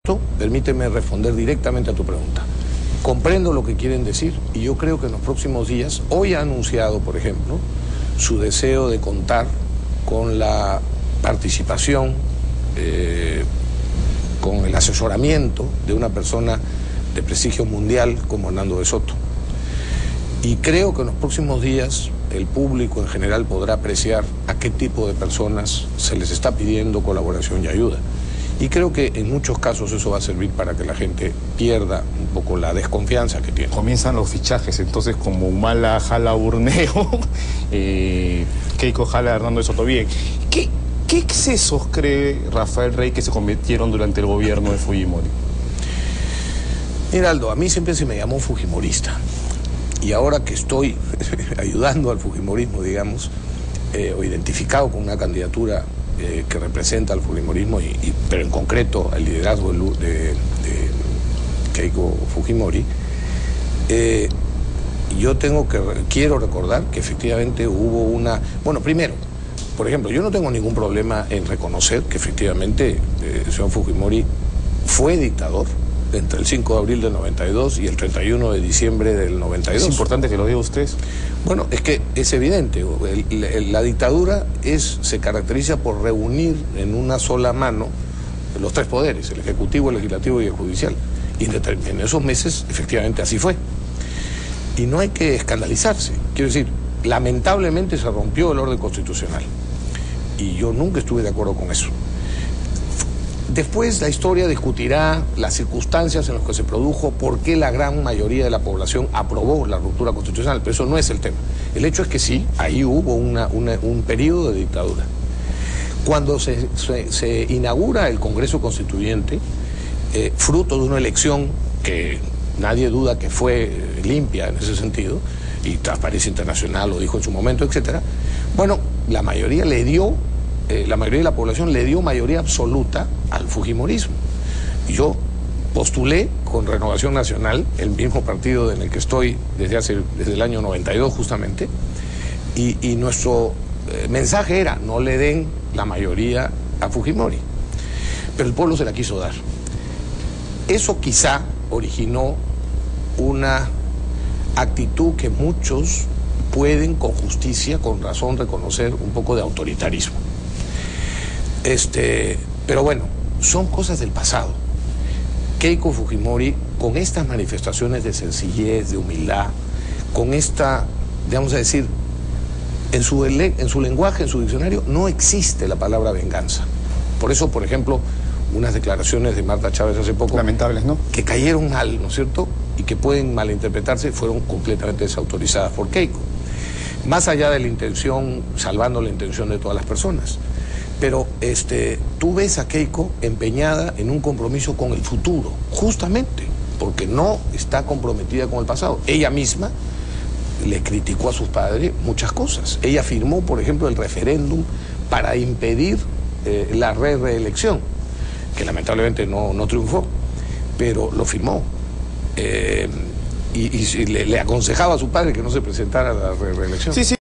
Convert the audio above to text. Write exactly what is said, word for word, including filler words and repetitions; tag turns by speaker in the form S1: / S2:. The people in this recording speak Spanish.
S1: Permíteme responder directamente a tu pregunta. Comprendo lo que quieren decir y yo creo que en los próximos días, hoy ha anunciado, por ejemplo, su deseo de contar con la participación, eh, con el asesoramiento de una persona de prestigio mundial como Hernando de Soto. Y creo que en los próximos días el público en general podrá apreciar a qué tipo de personas se les está pidiendo colaboración y ayuda. Y creo que en muchos casos eso va a servir para que la gente pierda un poco la desconfianza que tiene.
S2: Comienzan los fichajes, entonces, como Humala jala a Urneo, eh, Keiko jala a Hernando de Soto. Bien, ¿qué, ¿qué excesos cree Rafael Rey que se cometieron durante el gobierno de Fujimori?
S1: Mira, Aldo, a mí siempre se me llamó fujimorista. Y ahora que estoy ayudando al fujimorismo, digamos, eh, o identificado con una candidatura Eh, que representa al fujimorismo, y, y, pero en concreto al liderazgo de, de, de Keiko Fujimori, eh, yo tengo que, quiero recordar que efectivamente hubo una... Bueno, primero, por ejemplo, yo no tengo ningún problema en reconocer que efectivamente eh, el señor Fujimori fue dictador entre el cinco de abril del noventa y dos y el treinta y uno de diciembre del noventa y dos.
S2: Es importante que lo diga usted.
S1: Bueno, es que es evidente, el, el, la dictadura es, se caracteriza por reunir en una sola mano los tres poderes, el ejecutivo, el legislativo y el judicial. Y en esos meses, efectivamente, así fue. Y no hay que escandalizarse. Quiero decir, lamentablemente se rompió el orden constitucional. Y yo nunca estuve de acuerdo con eso. Después la historia discutirá las circunstancias en las que se produjo, por qué la gran mayoría de la población aprobó la ruptura constitucional, pero eso no es el tema. El hecho es que sí, ahí hubo una, una, un periodo de dictadura. Cuando se, se, se inaugura el Congreso Constituyente, eh, fruto de una elección que nadie duda que fue limpia en ese sentido, y Transparencia Internacional lo dijo en su momento, etcétera, bueno, la mayoría le dio... Eh, la mayoría de la población le dio mayoría absoluta al fujimorismo. Yo postulé con Renovación Nacional, el mismo partido en el que estoy desde, hace, desde el año noventa y dos justamente, y, y nuestro eh, mensaje era: no le den la mayoría a Fujimori. Pero el pueblo se la quiso dar. Eso quizá originó una actitud que muchos pueden con justicia, con razón, reconocer un poco de autoritarismo. Este, pero bueno, son cosas del pasado. Keiko Fujimori, con estas manifestaciones de sencillez, de humildad, con esta, vamos a decir, en su, en su lenguaje, en su diccionario, no existe la palabra venganza. Por eso, por ejemplo, unas declaraciones de Marta Chávez hace poco...
S2: Lamentables, ¿no?
S1: Que cayeron mal, ¿no es cierto? Y que pueden malinterpretarse, fueron completamente desautorizadas por Keiko. Más allá de la intención, salvando la intención de todas las personas. Pero este, tú ves a Keiko empeñada en un compromiso con el futuro, justamente porque no está comprometida con el pasado. Ella misma le criticó a sus padres muchas cosas. Ella firmó, por ejemplo, el referéndum para impedir eh, la re-reelección, que lamentablemente no, no triunfó, pero lo firmó. Eh, y y le, le aconsejaba a su padre que no se presentara a la re-reelección.
S2: Sí, sí.